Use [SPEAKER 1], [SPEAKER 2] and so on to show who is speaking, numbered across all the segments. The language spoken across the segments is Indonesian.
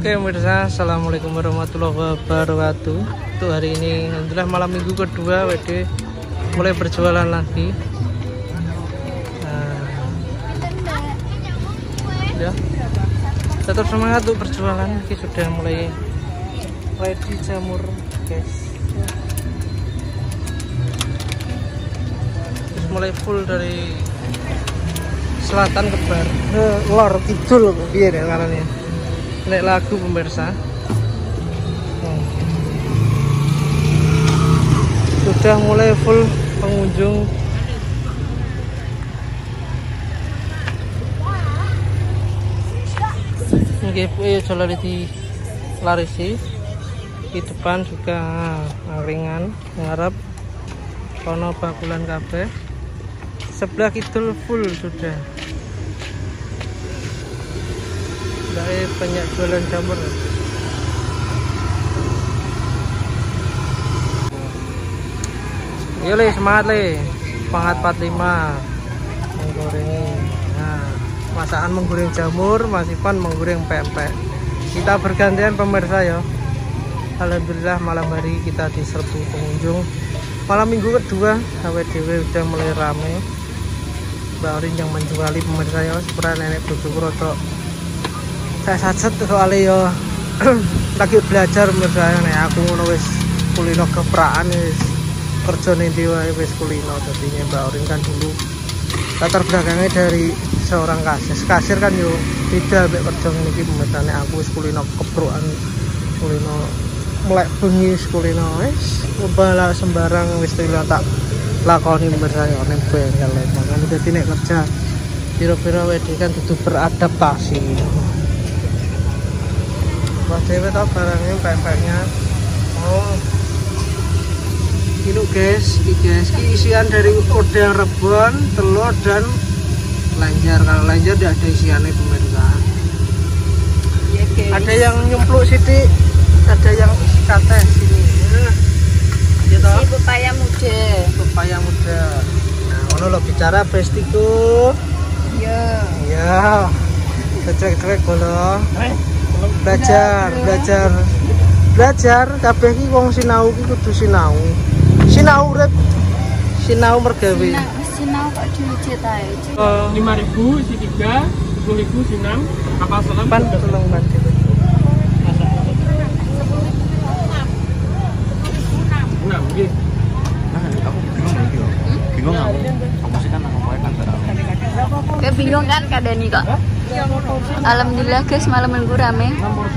[SPEAKER 1] Oke pemirsa, assalamualaikum warahmatullahi wabarakatuh. Untuk hari ini alhamdulillah malam minggu kedua WD mulai berjualan lagi. Ya, tetap semangat untuk berjualan. Ini sudah mulai ready jamur guys. Terus mulai full dari selatan ke barat, lor kidul piye ya caranya. Naik lagu pemirsa. Sudah mulai full pengunjung. Oke, jalan di larisi. Di depan juga ringan ngarep kono bakulan kabeh. Sebelah kidul full sudah. Dari banyak jualan jamur. Yo le, semangat le. Semangat 45 menggoreng. Nah, masakan menggoreng jamur, Mas Ipan menggoreng pempek. Kita bergantian pemirsa ya. Alhamdulillah malam hari kita diserbu pengunjung. Malam minggu kedua HWDW udah mulai rame. Mbak Orin yang menjuali pemirsa ya, seperti nenek bojoku rotok. Saya sajet soalnya yo lagi belajar misalnya nih aku ngono wis kulino kepraan wis kerja ning wae wis kulino. Jadinya Mbak Orin kan dulu latar belakangnya dari seorang kasir kan yo beda mek kerja ngene iki misalnya aku wis kulino keproan kulino melek bengi wis kulino wis bala sembarang wis tak lakoni misalnya ning bengkel makane dadi nek kerja pira-pira WD kan kudu beradaptasi. Wah dewe tau barangnya pempeknya. Oh ini guys, ini isian dari udang rebon, telur dan lanjar. Kalau lanjar tidak ada isiannya pemirsa. Ya, ada yang nyempluk sidik, ada yang kate sini. Gitu. Ini pepaya muda. Pepaya muda. Nah, ono lo bicara bestiku. Iya. Iya. Cek-cek golo. Belajar kabeh iki wong sinau iki kudu sinau urip sinau mergawe sinau kok diujet ae 5.000 isi 3 10.000 isi 6 kapal selam ban tolong bantu nggih aku bingung aku masih kan aku kan bingung kan kadani kok. Alhamdulillah guys, malam minggu rame.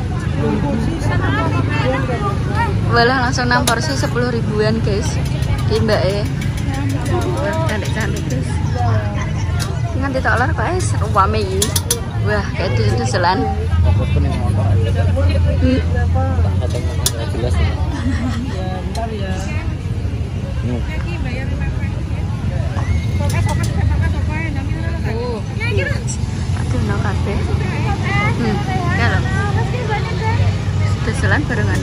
[SPEAKER 1] Walah langsung 6 porsi 10 ribuan guys. Ki mbak cantik-cantik guys. Nganti tak lar kok rame iki. Wah, kayak duselan. Fokus kuning motor aja. Jelas ya. Bentar ya. Aduh, kafe. Kalau duselan barengannya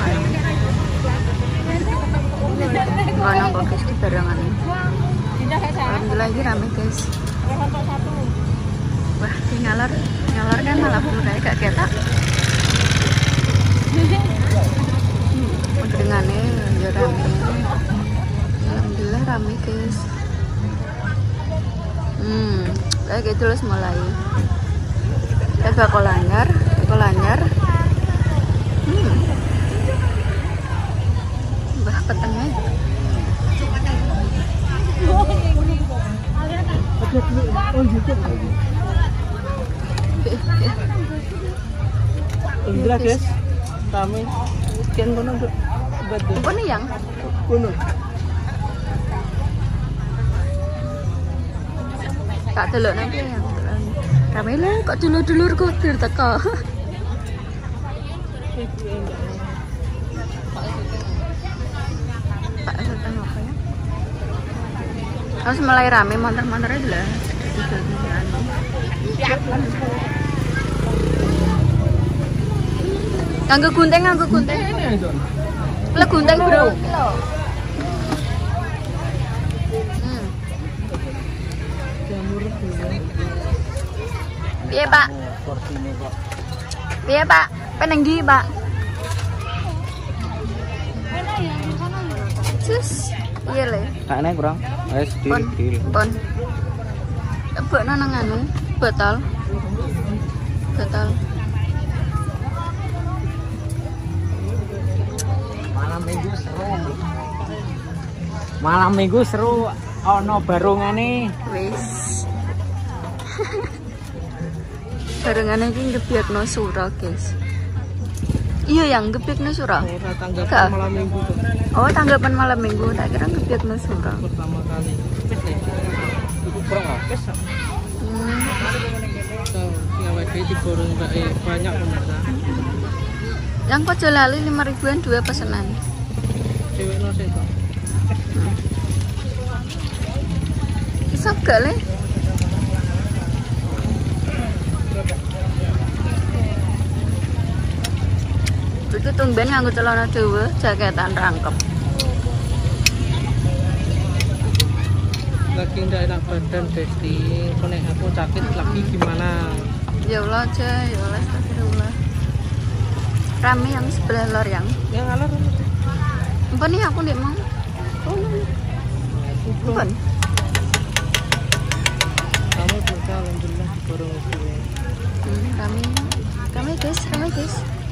[SPEAKER 1] mana kok guys di barengannya. Alhamdulillah lagi rame guys. Wah, di ngalor kan malah belum kayak gak ketak. Barengannya ya rame. Alhamdulillah rame guys. Kayak gitu terus mulai. Bakal lanyar. Bah petengnya. Indra guys, kami kian kono batu. Kono yang? Kono. Tak delok nanti yang kami lah kok dulur-dulur kudir teko. Harus mulai rame motor-motornya dulu. Nganggo gunting. Lah gunting bro. Iya Pak.
[SPEAKER 2] Piye Pak? Peneng ndi Pak? Cus, iya le.
[SPEAKER 3] Kayaknya kurang. Wes deal.
[SPEAKER 2] Pon. Tebak nang anu, botol. Botol.
[SPEAKER 3] Malam minggu seru. Ono barungane.
[SPEAKER 2] Wis. Barungane iki ngebiakno sura, guys. Iya yang ngebiakno sura.
[SPEAKER 1] Tanggapan malam minggu tuh.
[SPEAKER 2] Oh, tanggapan malam minggu. Tak kira ngebiakno sura.
[SPEAKER 1] Pertama kali.
[SPEAKER 3] Kurang
[SPEAKER 1] Wes. Ya WD digoreng banyak pemirsa.
[SPEAKER 2] Yang pojok lali 5.000-an 2 pesanan.
[SPEAKER 1] Cewek no sih.
[SPEAKER 2] Iso gak le? Itu tumben nganggo celana dawa, jaketan rangkep.
[SPEAKER 1] Lagi ndak enak badan Besti. Konek aku sakit lagi gimana?
[SPEAKER 2] Ya Allah aja, ya Allah astagfirullah. Rame yang sebelah lor yang.
[SPEAKER 1] Ya ngalar.
[SPEAKER 2] Apa nih aku ndik mau? Oh. Bukan.
[SPEAKER 1] Kamu juga alhamdulillah digoreng gue.
[SPEAKER 2] Rame guys, rame guys.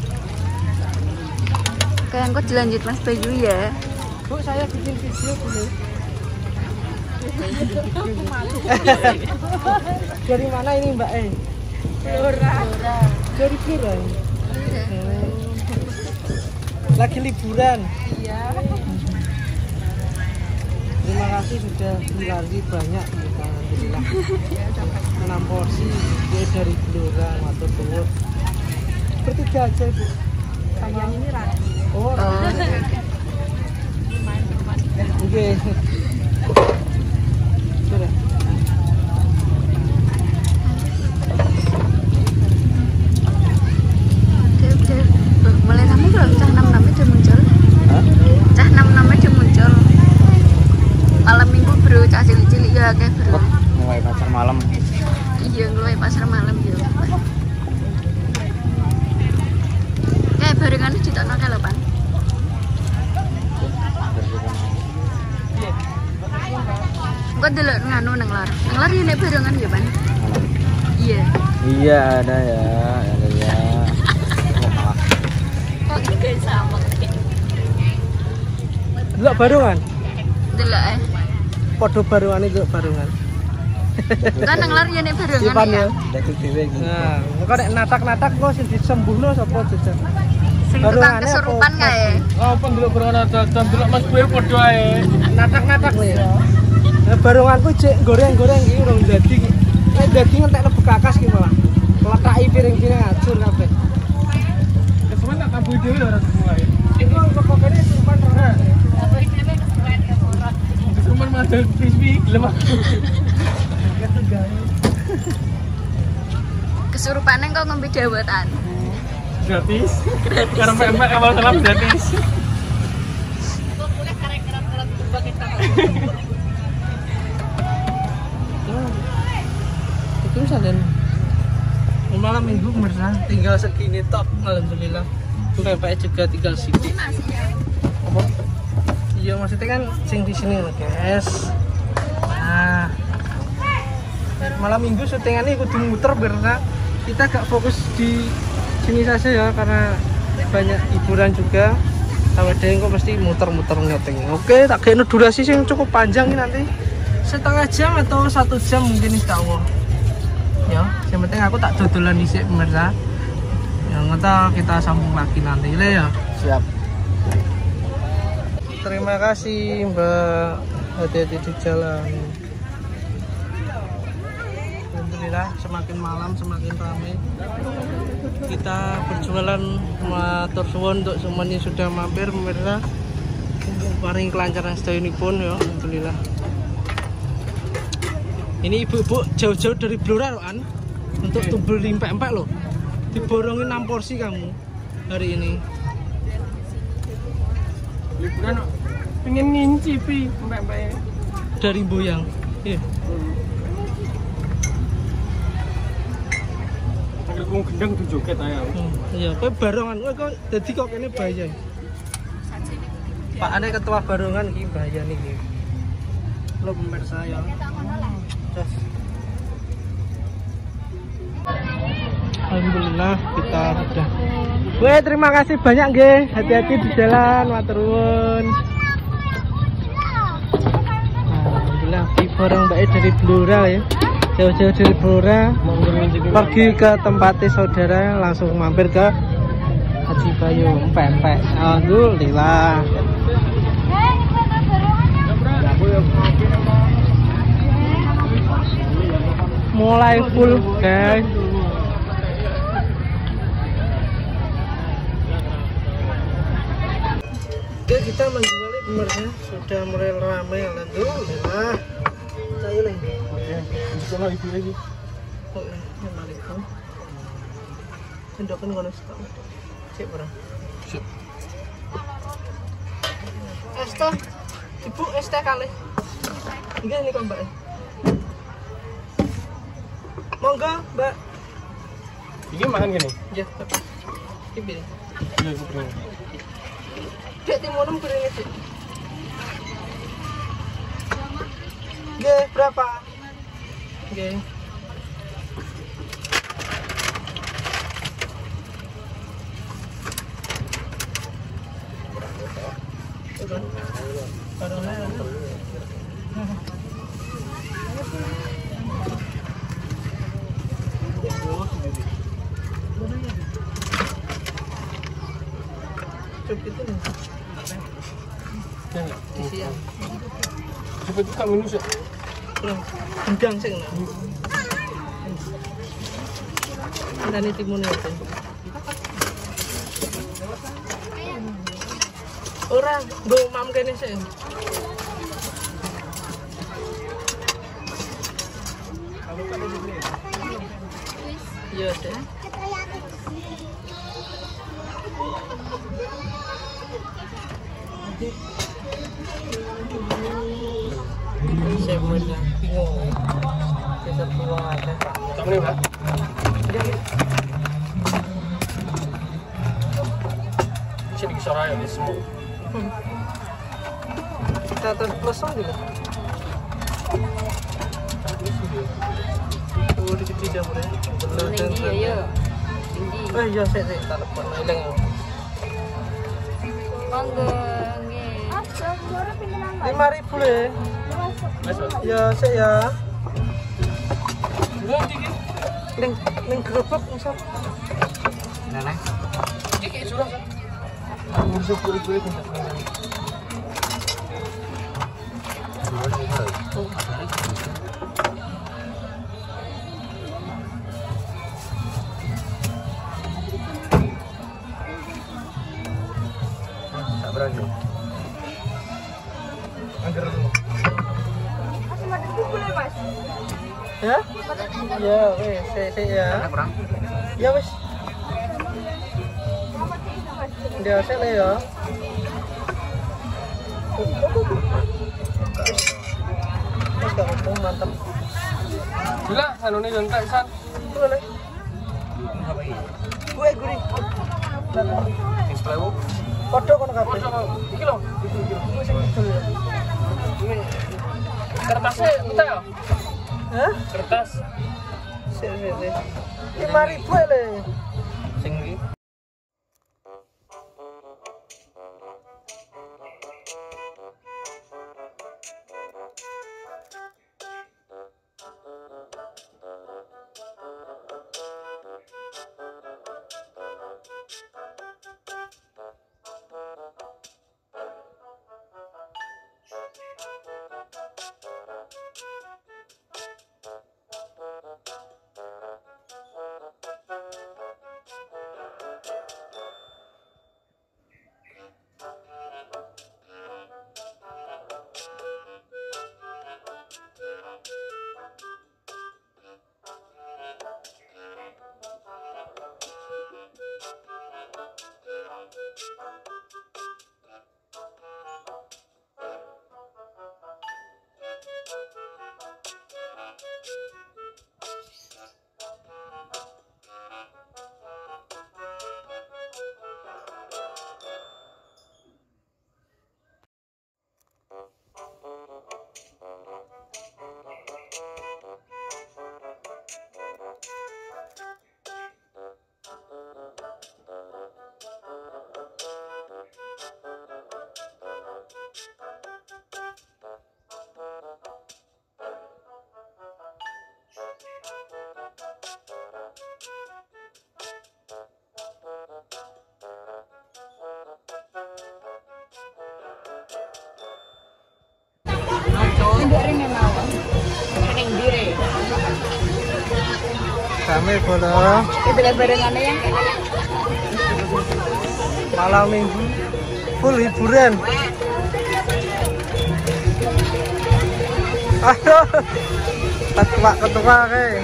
[SPEAKER 2] Kayak engkau dilanjut Mas Bayu ya.
[SPEAKER 1] Bu, saya bikin video dulu. Dari mana ini Mbak Blora. Dari Blora. Lagi liburan. Iya. Terima kasih sudah dilari banyak alhamdulillah. 6 porsi dia dari Blora matur suwun. Bertiga aja Bu. Sama ini Rati. Oh. Oke. Sudah.
[SPEAKER 2] Mulai rame kalau cah 66 udah muncul. Cah 66 udah muncul. Malam minggu bro, cah cilik-cilik ya kayak bro.
[SPEAKER 3] Mulai pasar malam.
[SPEAKER 2] Iya, mulai pasar malam ya. Kayak barengan ditokno ke lopan. Kok delok nganu nang lar. Nang lar nek barengan ya, Pan? Iya.
[SPEAKER 3] Iya ada ya.
[SPEAKER 2] Kok iki sama.
[SPEAKER 1] Delok barungan.
[SPEAKER 2] Delok
[SPEAKER 1] Podo barungan itu barungan.
[SPEAKER 2] Kan nang lar ya nek barengan
[SPEAKER 1] Sipan
[SPEAKER 2] ya.
[SPEAKER 1] ya. Nah, kok nek natak-natak kok sing disembuhno sapa jajan.
[SPEAKER 2] Sing tukang kesurupan kae.
[SPEAKER 1] Oh, pendelok barungan dadan delok Mas Boy podo ae. Natak-natak lho ya. Nah, barunganku cek goreng-goreng iki urung dadi. Nek dadi ngentekno bekakas ki malah. Letaki piring-piring ajur kabeh. Kesuwen tak tambuhi dhewe lho ora semua ya. Iku pokoknya simpan ora. Cuman madal crispy gelem aku.
[SPEAKER 2] Kesurupane kok ngombe dawatan.
[SPEAKER 1] Gratis. Karena mbak awal salam gratis. Itu misalnya malam minggu pemirsa tinggal segini top alhamdulillah. Bapaknya juga tinggal sini. Apa? Iya maksudnya kan sing di sini loh guys. Nah, malam minggu syutingannya kudu muter karena kita gak fokus di sini saja ya karena banyak hiburan juga. Sama Deng kok mesti muter-muter nyoting. Oke, tak kena durasi yang cukup panjang ini nanti setengah jam atau 1 jam mungkin insya Allah. Ya, yang penting aku tak dodolan di sini pemirsa. Yang ngetal kita sambung lagi nanti ya.
[SPEAKER 3] Siap.
[SPEAKER 1] Terima kasih Mbak, hati-hati di jalan. Alhamdulillah semakin malam semakin ramai. Kita berjualan matur suwun untuk semuanya sudah mampir pemirsa. Paling kelancaran sedaya ini pun ya, alhamdulillah. Ini ibu-ibu jauh-jauh dari Blora An untuk beli empek-empek loh. Diborongin 6 porsi kamu hari ini. Liburan pengen ngincipi empek-empek dari Boyang. Iya.
[SPEAKER 4] Aku gendeng tuh joget aja.
[SPEAKER 1] Iya, kowe barongan kowe kok dadi kok kene bahaya. Pak Ane ketua barongan iki bahaya niki. Lo pemirsa ya. Terus. Alhamdulillah kita sudah. Weh, terima kasih banyak nggih. Hati-hati di jalan, matur nuwun. Alhamdulillah di barang Mbak dari Blora ya. Jauh-jauh dari Blora pergi ke tempatnya saudara, langsung mampir ke Haji Bayu pempek. Alhamdulillah. Mulai full guys. Oke, kita menjualnya pemirsa sudah mulai ramai. Alhamdulillah. Saya lagi.
[SPEAKER 4] Sama ibu lagi.
[SPEAKER 1] Oh, Assalamualaikum. Sendokan ngono stok. Cek ora.
[SPEAKER 4] Sip.
[SPEAKER 1] Es teh. Ibu es teh kalih. Nggih niku Mbak. Monggo, Mbak.
[SPEAKER 4] Iki makan gini.
[SPEAKER 1] Ya, tapi. Iki.
[SPEAKER 4] Iya, ibu bro.
[SPEAKER 1] Cek timunum kuringnya sih. Nggih, berapa? Nggih.
[SPEAKER 4] Seperti kak minus ya?
[SPEAKER 1] Gendang sih nah. Dan ini timun itu. Orang go mam kene sih. Iya sih. Saya bener bingung. Kita pulang aja.
[SPEAKER 4] Tak boleh Pak. Sini kisah ya semua.
[SPEAKER 1] Kita terus gitu. Oh, di situ jam boleh.
[SPEAKER 2] Tinggi ya. Tinggi.
[SPEAKER 1] Iya saya telepon hilang.
[SPEAKER 2] Monggo nggih.
[SPEAKER 1] 5.000 le. Ya saya. Ning gerobak misal.
[SPEAKER 3] Nenek.
[SPEAKER 4] Iki curang.
[SPEAKER 1] Musuh kulit-kulit enggak.
[SPEAKER 3] Berani.
[SPEAKER 4] Angger.
[SPEAKER 1] Ya? Ya, wes, saya ya.
[SPEAKER 3] Kurang.
[SPEAKER 1] Ya wes. Dia saya ya. Wes gak mantap.
[SPEAKER 4] Gila, anune yo entek san.
[SPEAKER 1] Boleh. Gue gurih.
[SPEAKER 4] Wis plewu.
[SPEAKER 1] Podo kono kabeh.
[SPEAKER 4] Iki lho.
[SPEAKER 1] Wis ngidul ya.
[SPEAKER 4] Ini kertasnya kita ya?
[SPEAKER 1] Hah?
[SPEAKER 4] Kertas.
[SPEAKER 1] Sik. 5.000 le.
[SPEAKER 3] Sing iki.
[SPEAKER 1] rame bolo.
[SPEAKER 2] Itu barengannya yang
[SPEAKER 1] Malam minggu full hiburan. Aduh, ketua kayak.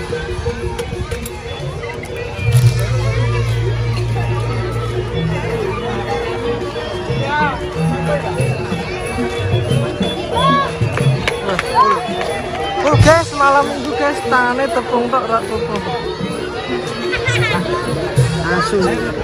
[SPEAKER 1] Full guys, malam minggu guys, tangane tepung tok rak tepung. Asu.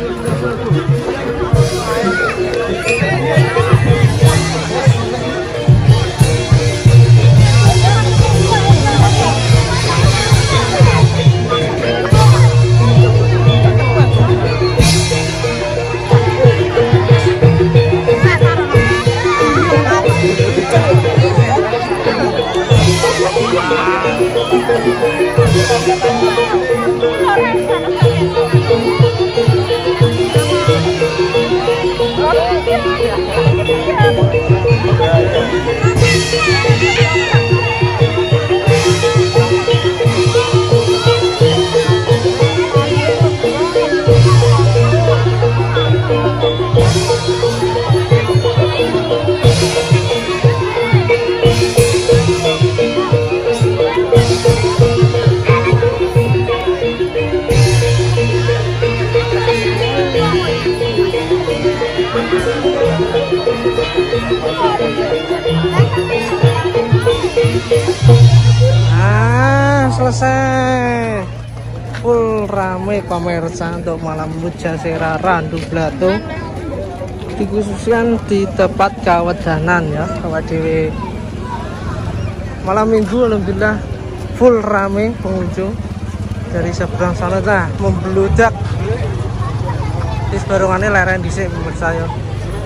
[SPEAKER 1] Selesai full rame pemirsa untuk malam Mujasera Randu Blato, dikhususkan di tempat kawedanan ya kawat dewe. Malam minggu alhamdulillah full rame pengunjung dari seberang sana lah membludak. Terus barongannya leren dhisik pemirsa ya.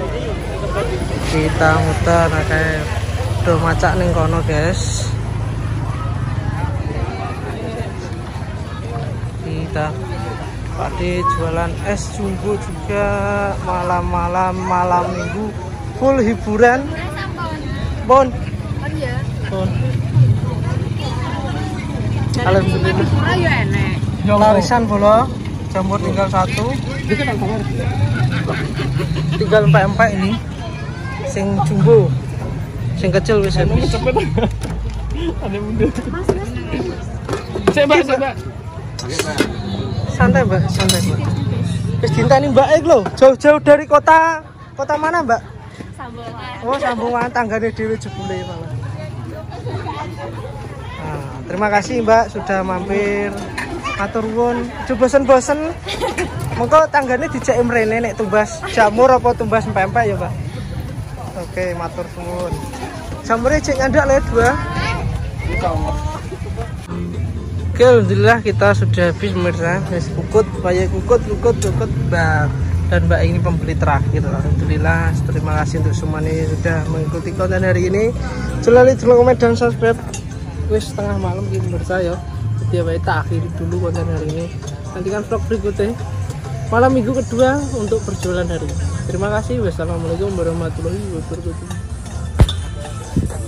[SPEAKER 1] Kita muter kayak do macak ning kono guys. Kita Pakde jualan es jumbo juga malam minggu full hiburan. Bon. Bon.
[SPEAKER 2] murah ya enek.
[SPEAKER 1] Larisan bolo, jamur tinggal 1. Tinggal empek-empek ini. Sing jumbo. Sing kecil wis habis.
[SPEAKER 4] Ada mundur. Mbak.
[SPEAKER 1] Santai mbak, santai mbak. Terus dintani mbak lho, jauh-jauh dari kota mana mbak? Sambungan. Oh Sambungan, tanggane dhewe jebule malah. Nah, terima kasih mbak sudah mampir. Matur nuwun. Aja bosen-bosen. Mengko tanggane dijak mrene nek tumbas jamur apa tumbas empek-empek ya mbak. Oke, matur nuwun. Jamure cek nyandak le 2. Oke, alhamdulillah kita sudah habis pemirsa. Kukut mbak. Dan mbak ini pembeli terakhir. Alhamdulillah, terima kasih untuk semuanya yang sudah mengikuti konten hari ini. Jangan lupa komen dan subscribe. Wis setengah malam gitu pemirsa ya. Jadi tak akhiri dulu konten hari ini. Nantikan vlog berikutnya malam minggu kedua untuk berjualan hari ini. Terima kasih. Wassalamualaikum warahmatullahi wabarakatuh.